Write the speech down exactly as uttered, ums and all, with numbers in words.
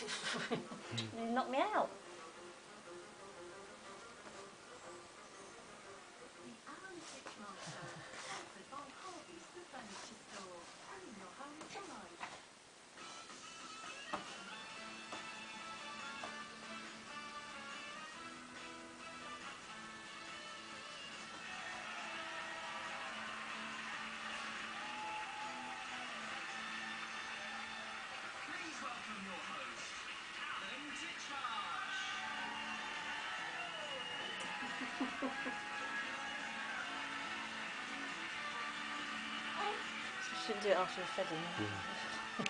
You knocked me out. The Alan Titchmarsh Show, sponsored by Harvey's The Furniture Store. Bring your home to life. Please welcome your host, Alan Titchmarsh. Shouldn't do it after we've fed him.